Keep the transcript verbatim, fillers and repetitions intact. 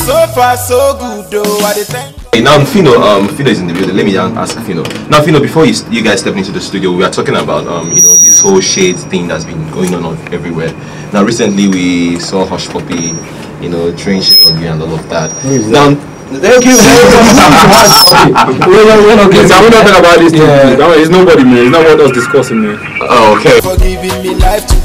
So far, so good, though. I thank. Hey, now Fino, um, Fino is in the building. Let me ask Fino. Now, Fino, before you, you guys stepped into the studio, we were talking about um, you know, this whole shades thing that's been going on everywhere. Now, recently we saw Hush Puppy, you know, train shade on you and all of that. Now, thank you. We're not talking about this. Yeah. It's nobody, man. It's not what us discussing, man. Oh, okay. For giving me life to